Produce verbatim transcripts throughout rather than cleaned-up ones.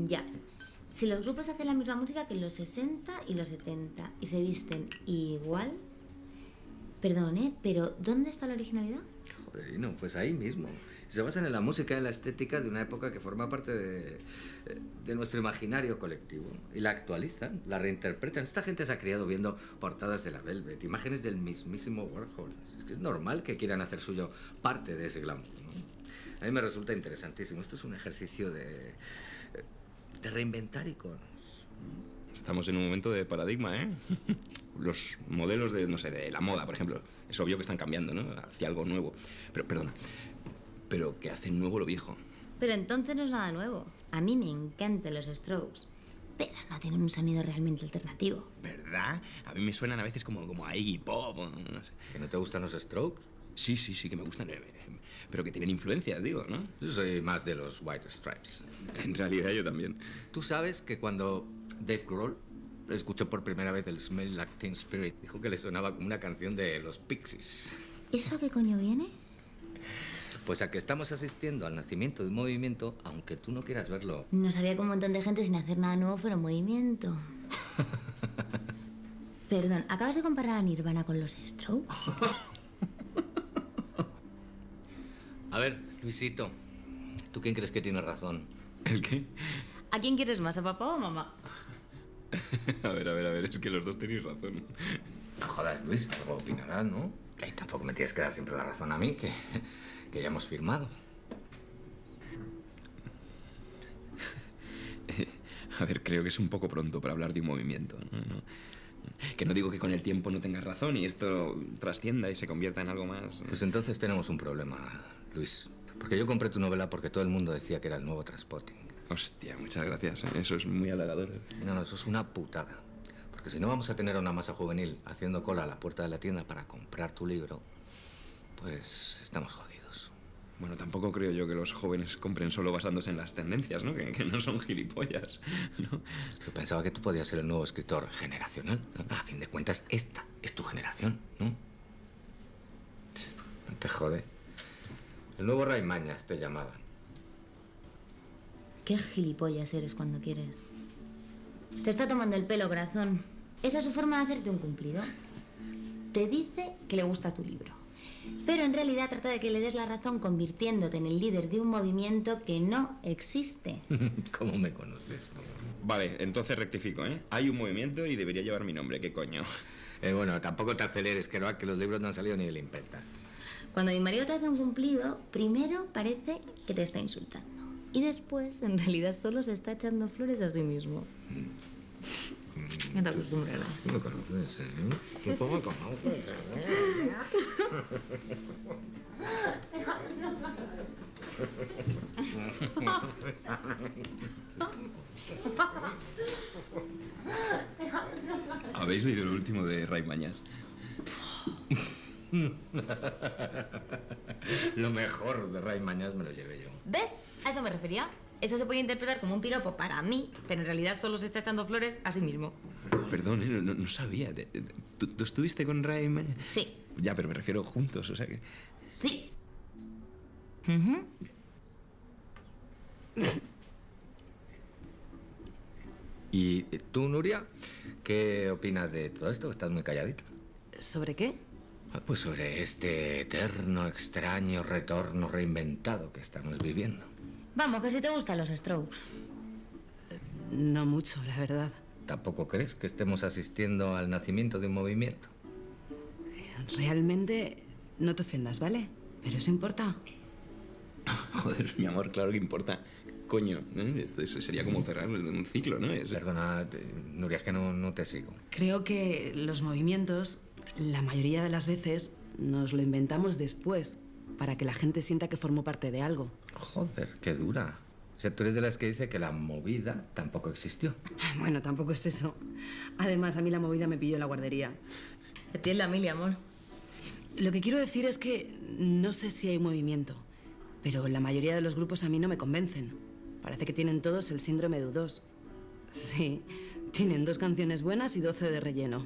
Ya. Si los grupos hacen la misma música que en los sesenta y los setenta y se visten igual... Perdón, ¿eh? Pero ¿dónde está la originalidad? Joderino, pues ahí mismo. Se basan en la música y en la estética de una época que forma parte de, de nuestro imaginario colectivo. Y la actualizan, la reinterpretan. Esta gente se ha criado viendo portadas de la Velvet, imágenes del mismísimo Warhol. Es que es normal que quieran hacer suyo parte de ese glamour, ¿no? A mí me resulta interesantísimo. Esto es un ejercicio de, de reinventar iconos. Estamos en un momento de paradigma, ¿eh? Los modelos de, no sé, de la moda, por ejemplo, es obvio que están cambiando, ¿no? Hacia algo nuevo. Pero, perdona, pero que hacen nuevo lo viejo. Pero entonces no es nada nuevo. A mí me encantan los Strokes, pero no tienen un sonido realmente alternativo. ¿Verdad? A mí me suenan a veces como, como a Iggy Pop, o no sé. ¿Que no te gustan los Strokes? Sí, sí, sí, que me gustan, eh, pero que tienen influencias, digo, ¿no? Yo soy más de los White Stripes. En realidad yo también. Tú sabes que cuando Dave Grohl escuchó por primera vez el Smell Like Teen Spirit, dijo que le sonaba como una canción de los Pixies. ¿Eso a qué coño viene? Pues a que estamos asistiendo al nacimiento de un movimiento, aunque tú no quieras verlo. No sabía que un montón de gente sin hacer nada nuevo fuera un movimiento. Perdón, ¿acabas de comparar a Nirvana con los Strokes? A ver, Luisito, ¿tú quién crees que tiene razón? ¿El qué? ¿A quién quieres más, a papá o a mamá? A ver, a ver, a ver, es que los dos tenéis razón. No jodas, Luis, algo opinarás, ¿no? Y tampoco me tienes que dar siempre la razón a mí, que, que ya hemos firmado. A ver, creo que es un poco pronto para hablar de un movimiento, ¿no? No. Que no digo que con el tiempo no tengas razón y esto trascienda y se convierta en algo más... Pues entonces tenemos un problema, Luis. Porque yo compré tu novela porque todo el mundo decía que era el nuevo Trainspotting. Hostia, muchas gracias. Eso es muy halagador. No, no, eso es una putada. Porque si no vamos a tener a una masa juvenil haciendo cola a la puerta de la tienda para comprar tu libro, pues estamos jodidos. Bueno, tampoco creo yo que los jóvenes compren solo basándose en las tendencias, ¿no? Que, que no son gilipollas, ¿no? Yo pensaba que tú podías ser el nuevo escritor generacional. A fin de cuentas, esta es tu generación, ¿no? No te jode. El nuevo Ray Mañas te llamaban. Qué gilipollas eres cuando quieres. Te está tomando el pelo, corazón. Esa es su forma de hacerte un cumplido. Te dice que le gusta tu libro, pero en realidad trata de que le des la razón convirtiéndote en el líder de un movimiento que no existe. ¿Cómo me conoces? Vale, entonces rectifico, ¿eh? Hay un movimiento y debería llevar mi nombre, ¿qué coño? Eh, bueno, tampoco te aceleres, que no, que los libros no han salido ni de la imprenta. Cuando mi marido te hace un cumplido, primero parece que te está insultando. Y después, en realidad, solo se está echando flores a sí mismo. No te acostumbrarás. ¿Tú me conoces, eh? ¿Tú me conoces? ¿Habéis leído el último de Ray Mañas? Lo mejor de Ray Mañas me lo llevé yo. ¿Ves? A eso me refería. Eso se puede interpretar como un piropo para mí, pero en realidad solo se está echando flores a sí mismo. Perdón, ¿eh? no, no, no sabía. ¿Tú, ¿Tú estuviste con Ray Mañas? Sí. Ya, pero me refiero juntos, o sea que... Sí. Uh-huh. ¿Y tú, Nuria? ¿Qué opinas de todo esto? Estás muy calladita. ¿Sobre qué? Pues sobre este eterno, extraño retorno reinventado que estamos viviendo. Vamos, que si te gustan los Strokes. No mucho, la verdad. ¿Tampoco crees que estemos asistiendo al nacimiento de un movimiento? Realmente, no te ofendas, ¿vale? Pero eso importa. Joder, mi amor, claro que importa. Coño, ¿eh? Esto sería como cerrar un ciclo, ¿no? Es... Perdona, Nuria, es que no, no te sigo. Creo que los movimientos, la mayoría de las veces, nos lo inventamos después, para que la gente sienta que formó parte de algo. Joder, qué dura. O sea, tú eres de las que dice que la movida tampoco existió. Bueno, tampoco es eso. Además, a mí la movida me pilló en la guardería. A ti en la mili, amor. Lo que quiero decir es que no sé si hay movimiento, pero la mayoría de los grupos a mí no me convencen. Parece que tienen todos el síndrome de U dos. Sí, tienen dos canciones buenas y doce de relleno.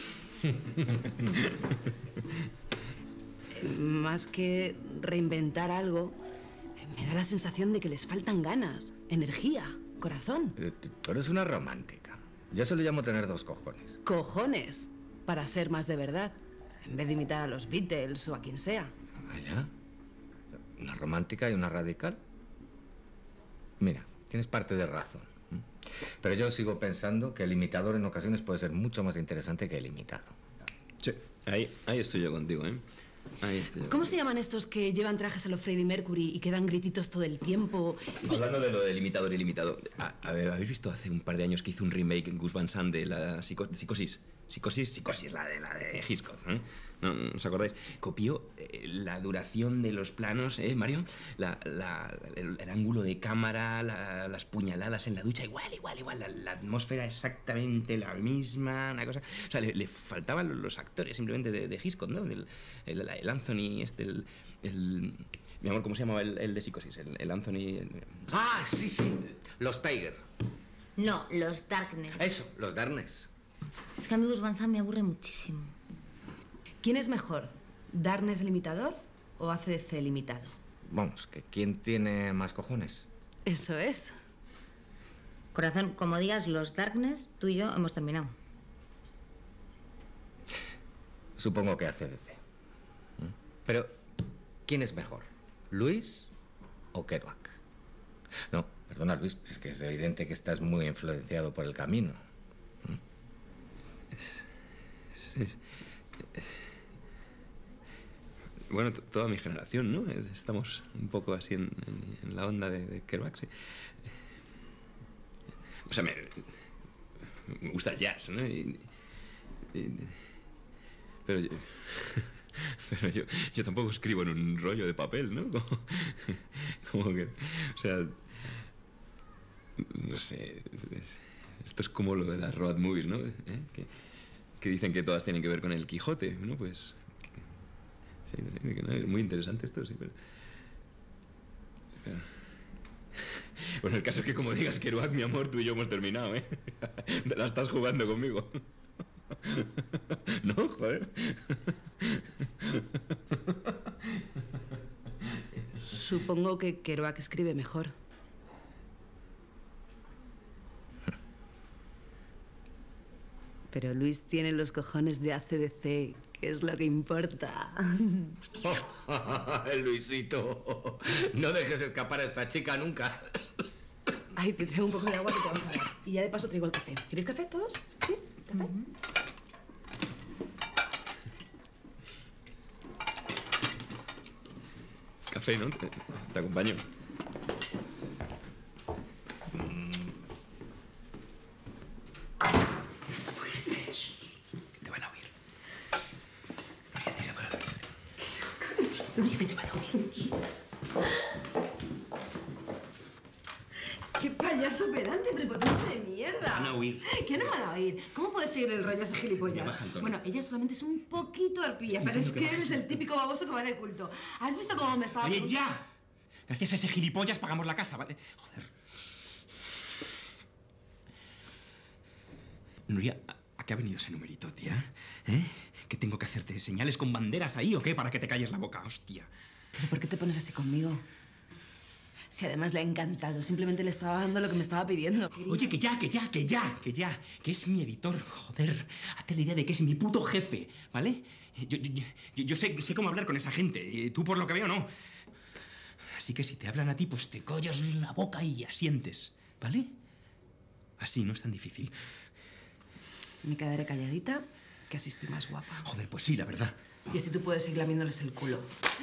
Más que reinventar algo, me da la sensación de que les faltan ganas, energía, corazón. Eh, Tú eres una romántica. Yo se lo llamo tener dos cojones. Cojones, para ser más de verdad, en vez de imitar a los Beatles o a quien sea. ¿Vaya? ¿Una romántica y una radical? Mira, tienes parte de razón. ¿m? Pero yo sigo pensando que el imitador en ocasiones puede ser mucho más interesante que el imitado. Sí, ahí, ahí estoy yo contigo, ¿eh? Ahí estoy yo ¿Cómo contigo. se llaman estos que llevan trajes a lo Freddie Mercury y que dan grititos todo el tiempo? Hablando de lo del imitador ilimitado, a, a ver, ¿habéis visto hace un par de años que hizo un remake en Gus Van Sant de la psico- psicosis? Psicosis, psicosis, la de, la de Hitchcock, ¿eh? ¿No, no os acordáis? Copió eh, la duración de los planos, ¿eh, Mario? La, la- el, el ángulo de cámara, la- las puñaladas en la ducha, igual, igual, igual. La, la atmósfera exactamente la misma, una cosa... O sea, le, le faltaban los actores simplemente de, de Hitchcock, ¿no? El, el, el Anthony, este, el... el mi amor, ¿cómo se llamaba el, el de psicosis? El, el Anthony... el- Ah, sí, sí. Los Tiger. No, los Darkness. Eso, los Darkness. Es que a mí Gus Van Sant me aburre muchísimo. ¿Quién es mejor? ¿Darkness el imitador o A C D C el imitado? Vamos, que ¿quién tiene más cojones? Eso es. Corazón, como digas los Darkness, tú y yo hemos terminado. Supongo que A C D C. ¿Mm? Pero, ¿quién es mejor? ¿Luis o Kerouac? No, perdona, Luis, es que es evidente que estás muy influenciado por el camino. Es- es- es- bueno, t- toda mi generación, ¿no? Es- Estamos un poco así en, en- en la onda de, de Kerouac, sí. O sea, me, me gusta el jazz, ¿no? Y- y- pero yo, pero yo, yo tampoco escribo en un rollo de papel, ¿no? Como, como que, o sea, no sé, es- es- esto es como lo de las road movies, ¿no? ¿Eh? Que, que dicen que todas tienen que ver con el Quijote, ¿no? Pues... que- sí, no sé, que no, es muy interesante esto, sí, pero... pero- Bueno, el caso es que como digas Kerouac, mi amor, tú y yo hemos terminado, ¿eh? Te la estás jugando conmigo. ¿No? Joder. Supongo que Kerouac escribe mejor. Pero Luis tiene los cojones de A C D C, que es lo que importa. Luisito, no dejes escapar a esta chica nunca. Ay, te traigo un poco de agua que te vas a dar. Y ya de paso traigo el café. ¿Queréis café todos? ¿Sí? ¿Café? Café, ¿no? Te, te acompaño. Que te van a oír. Tira para la habitación. Que te van a oír. ¡Qué payaso pedante, prepotente de mierda! Van a oír. ¿Qué no van a oír? ¿Cómo puede seguir el rollo a ese Ya gilipollas? baja el tono. Bueno, ella solamente es un poquito arpilla, pero es diciendo que que él es el típico baboso que va de culto. ¿Has visto cómo me estaba... Oye, ya. Gracias a ese gilipollas pagamos la casa, ¿vale? Joder. Nuria, ¿a- ¿a qué ha venido ese numerito, tía? ¿Eh? ¿Que tengo que hacerte señales con banderas ahí o qué para que te calles la boca? Hostia. ¿Pero por qué te pones así conmigo? Si además le ha encantado, simplemente le estaba dando lo que me estaba pidiendo. Oye, que ya, que ya, que ya, que ya. Que es mi editor, joder. Hazte la idea de que es mi puto jefe, ¿vale? Yo, yo, yo, yo sé, sé cómo hablar con esa gente. y Tú, por lo que veo, no. Así que si te hablan a ti, pues te callas la boca y asientes, ¿vale? Así, no es tan difícil. Me quedaré calladita, que así estoy más guapa. Joder, pues sí, la verdad. Y así tú puedes seguir lamiéndoles el culo.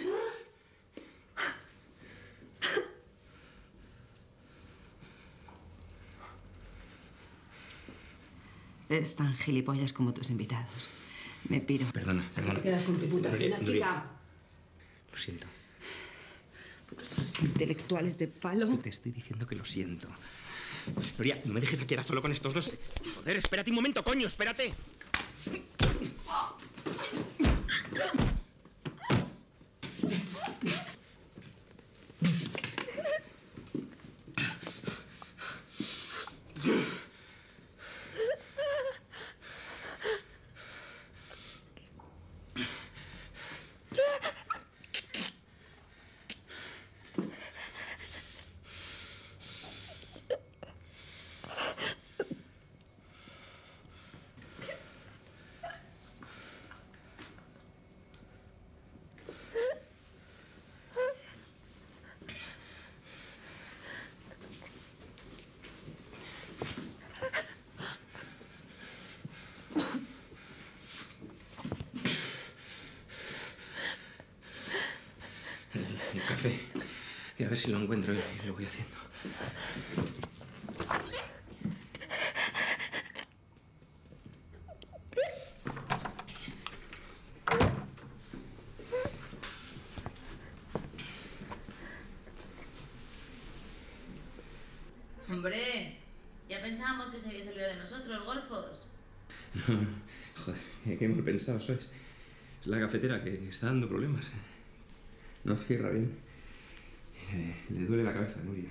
Eres tan gilipollas como tus invitados. Me piro. Perdona, perdona. Te quedas con tu puta Nuria, cena, Nuria, chica. Lo siento. Putos intelectuales de palo. Te estoy diciendo que lo siento. Nuria, no me dejes aquí ahora solo con estos dos. Joder, espérate un momento, coño, espérate. El, el café. Y a ver si lo encuentro y lo voy haciendo. Hombre, ya pensábamos que se había salido de nosotros, golfos. No, joder, qué mal pensado sois. Es la cafetera que está dando problemas. No cierra bien. Eh, le duele la cabeza a Nuria.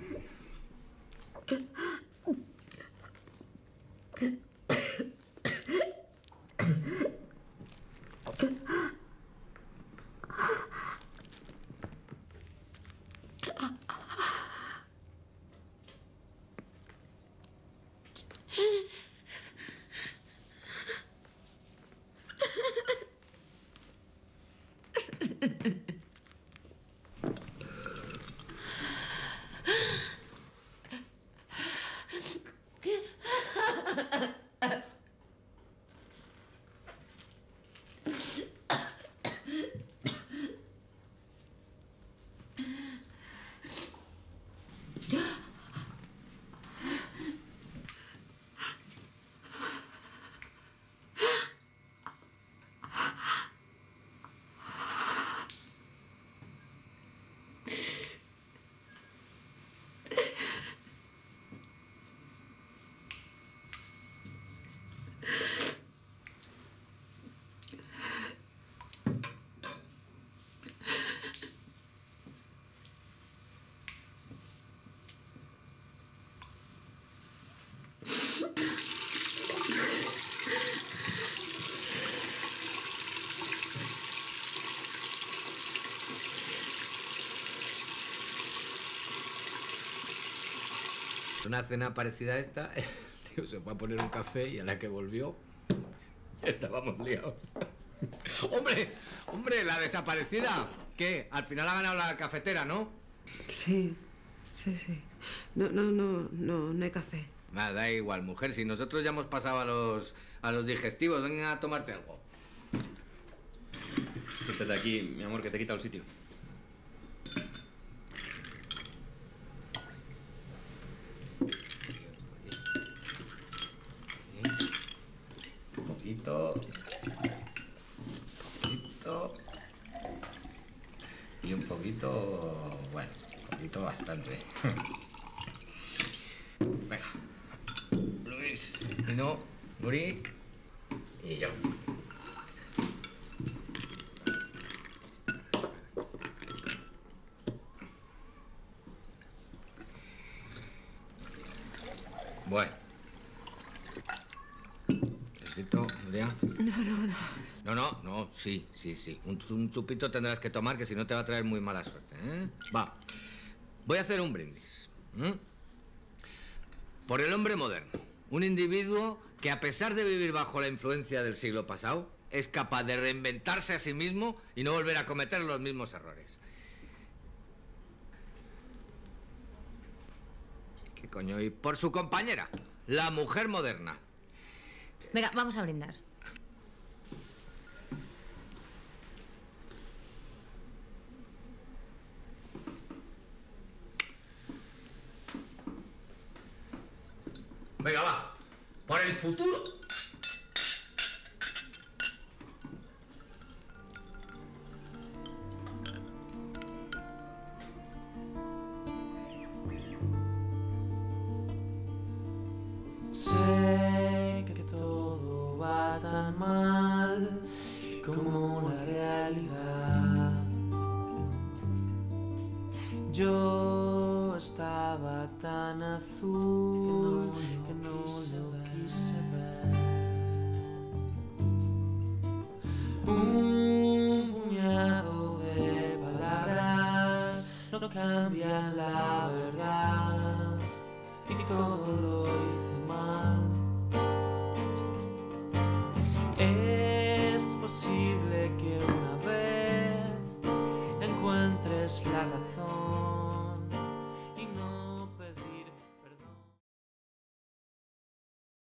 Una cena parecida a esta, el tío se fue a poner un café y a la que volvió estábamos liados. ¡Hombre! ¡Hombre! La desaparecida. ¿Qué? Al final ha ganado la cafetera, ¿no? Sí, sí, sí. No, no, no, no, no hay café. Nada, da igual, mujer. Si nosotros ya hemos pasado a los, a los digestivos, venga a tomarte algo. Siéntate aquí, mi amor, que te he quitado el sitio. Un poquito. Un poquito. Y un poquito... Bueno, un poquito bastante. Venga. Luis. Y no, Nuri. Y yo. Bueno. Necesito, Nuria. No, no, no. No, no, no, sí, sí, sí. Un, un chupito tendrás que tomar, que si no te va a traer muy mala suerte, ¿eh? Va. Voy a hacer un brindis. ¿eh? Por el hombre moderno. Un individuo que, a pesar de vivir bajo la influencia del siglo pasado, es capaz de reinventarse a sí mismo y no volver a cometer los mismos errores. ¿Qué coño? Y por su compañera, la mujer moderna. Venga, vamos a brindar. Venga, va. Por el futuro. Sé que todo va tan mal como la realidad. Yo estaba tan azul que no lo quise ver. Un puñado de palabras no cambian la verdad.